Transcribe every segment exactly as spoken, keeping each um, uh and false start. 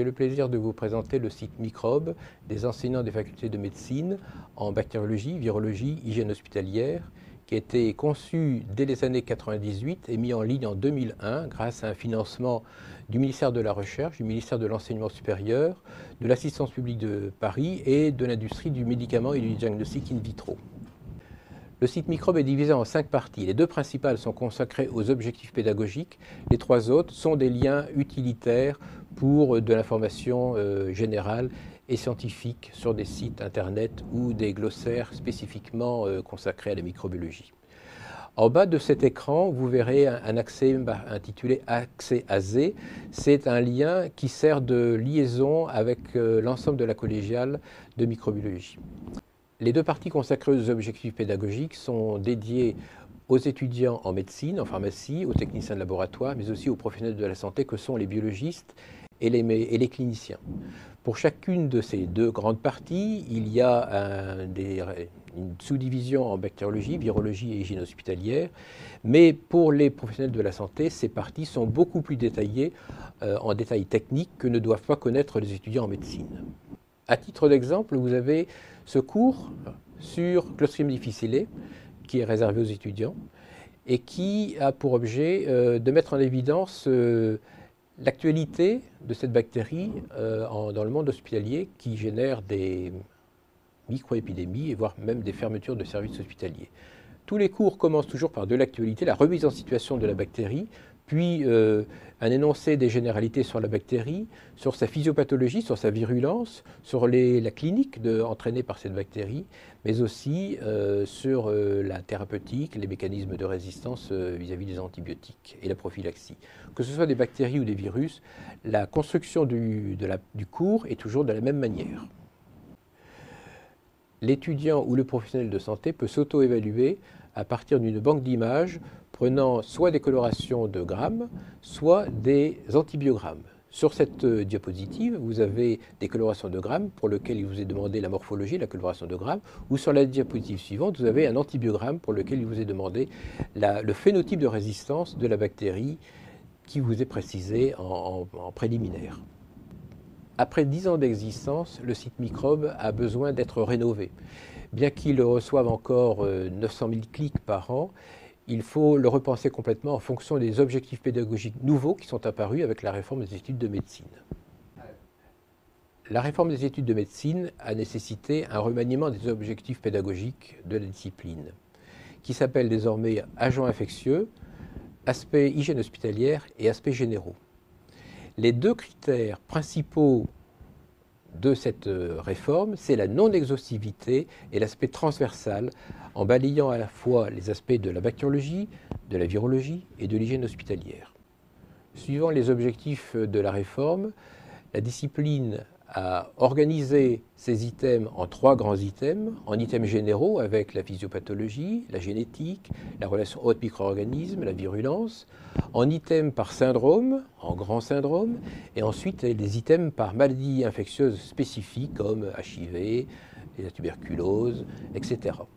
le plaisir de vous présenter le site Microbe des enseignants des facultés de médecine en bactériologie, virologie, hygiène hospitalière, qui a été conçu dès les années quatre-vingt-dix-huit et mis en ligne en deux mille un grâce à un financement du ministère de la Recherche, du ministère de l'Enseignement supérieur, de l'Assistance publique de Paris et de l'industrie du médicament et du diagnostic in vitro. Le site Microbe est divisé en cinq parties. Les deux principales sont consacrées aux objectifs pédagogiques. Les trois autres sont des liens utilitaires pour de l'information euh, générale et scientifique sur des sites internet ou des glossaires spécifiquement euh, consacrés à la microbiologie. En bas de cet écran, vous verrez un, un accès intitulé Accès A Z. C'est un lien qui sert de liaison avec euh, l'ensemble de la collégiale de microbiologie. Les deux parties consacrées aux objectifs pédagogiques sont dédiées aux étudiants en médecine, en pharmacie, aux techniciens de laboratoire, mais aussi aux professionnels de la santé que sont les biologistes et les, et les cliniciens. Pour chacune de ces deux grandes parties, il y a un, des, une sous-division en bactériologie, virologie et hygiène hospitalière, mais pour les professionnels de la santé, ces parties sont beaucoup plus détaillées euh, en détails techniques que ne doivent pas connaître les étudiants en médecine. À titre d'exemple, vous avez ce cours sur Clostridium difficile qui est réservé aux étudiants et qui a pour objet euh, de mettre en évidence euh, l'actualité de cette bactérie euh, en, dans le monde hospitalier qui génère des microépidémies et voire même des fermetures de services hospitaliers. Tous les cours commencent toujours par de l'actualité, la remise en situation de la bactérie, puis euh, un énoncé des généralités sur la bactérie, sur sa physiopathologie, sur sa virulence, sur les, la clinique de, entraînée par cette bactérie, mais aussi euh, sur euh, la thérapeutique, les mécanismes de résistance euh, vis-à-vis des antibiotiques et la prophylaxie. Que ce soit des bactéries ou des virus, la construction du, de la, du cours est toujours de la même manière. L'étudiant ou le professionnel de santé peut s'auto-évaluer à partir d'une banque d'images prenant soit des colorations de grammes, soit des antibiogrammes. Sur cette diapositive, vous avez des colorations de grammes pour lesquelles il vous est demandé la morphologie, la coloration de grammes, ou sur la diapositive suivante, vous avez un antibiogramme pour lequel il vous est demandé la, le phénotype de résistance de la bactérie qui vous est précisé en, en, en préliminaire. Après dix ans d'existence, le site Microbe a besoin d'être rénové. Bien qu'il reçoive encore neuf cent mille clics par an, il faut le repenser complètement en fonction des objectifs pédagogiques nouveaux qui sont apparus avec la réforme des études de médecine. La réforme des études de médecine a nécessité un remaniement des objectifs pédagogiques de la discipline, qui s'appelle désormais agents infectieux, aspects hygiène hospitalière et aspects généraux. Les deux critères principaux de cette réforme, c'est la non-exhaustivité et l'aspect transversal, en balayant à la fois les aspects de la bactériologie, de la virologie et de l'hygiène hospitalière. Suivant les objectifs de la réforme, la discipline a organisé ces items en trois grands items, en items généraux avec la physiopathologie, la génétique, la relation hôte-micro-organisme, la virulence, en items par syndrome, en grands syndromes, et ensuite des items par maladies infectieuses spécifiques comme H I V, la tuberculose, et cetera.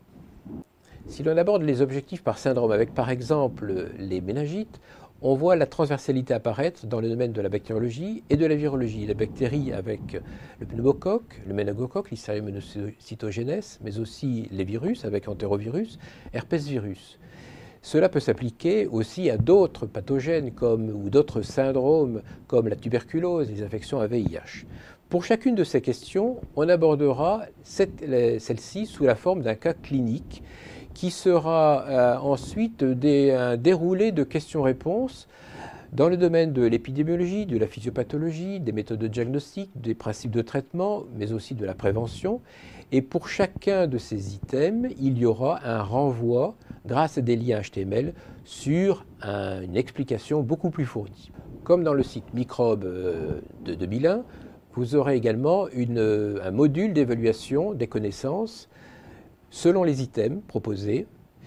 Si l'on aborde les objectifs par syndrome avec par exemple les méningites, on voit la transversalité apparaître dans le domaine de la bactériologie et de la virologie. La bactérie avec le pneumocoque, le méningocoque, Listeria monocytogenes, mais aussi les virus avec entérovirus, herpesvirus. Cela peut s'appliquer aussi à d'autres pathogènes comme, ou d'autres syndromes comme la tuberculose, les infections à V I H. Pour chacune de ces questions, on abordera celle-ci sous la forme d'un cas clinique qui sera euh, ensuite des, un déroulé de questions-réponses dans le domaine de l'épidémiologie, de la physiopathologie, des méthodes de diagnostic, des principes de traitement, mais aussi de la prévention. Et pour chacun de ces items, il y aura un renvoi, grâce à des liens H T M L, sur un, une explication beaucoup plus fournie. Comme dans le site Microbe euh, de deux mille un, vous aurez également une, un module d'évaluation des connaissances selon les items proposés,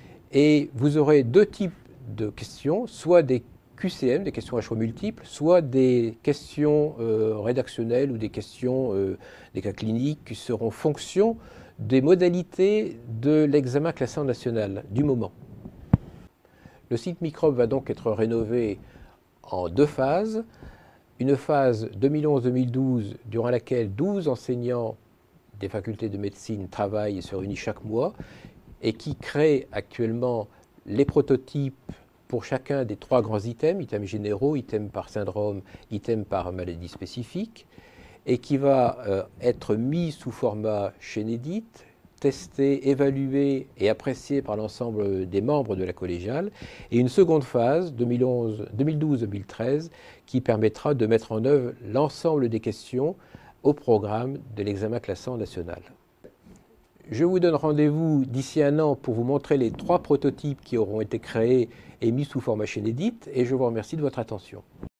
et vous aurez deux types de questions, soit des Q C M, des questions à choix multiples, soit des questions euh, rédactionnelles ou des questions, euh, des cas cliniques qui seront fonction des modalités de l'examen classant national du moment. Le site Microbe va donc être rénové en deux phases. une phase deux mille onze deux mille douze durant laquelle douze enseignants des facultés de médecine travaillent et se réunissent chaque mois et qui crée actuellement les prototypes pour chacun des trois grands items, items généraux, items par syndrome, items par maladie spécifique, et qui va euh, être mis sous format Shenedit, testé, évalué et apprécié par l'ensemble des membres de la collégiale, et une seconde phase, deux mille douze deux mille treize, qui permettra de mettre en œuvre l'ensemble des questions au programme de l'examen classant national. Je vous donne rendez-vous d'ici un an pour vous montrer les trois prototypes qui auront été créés et mis sous format Shenedit, et je vous remercie de votre attention.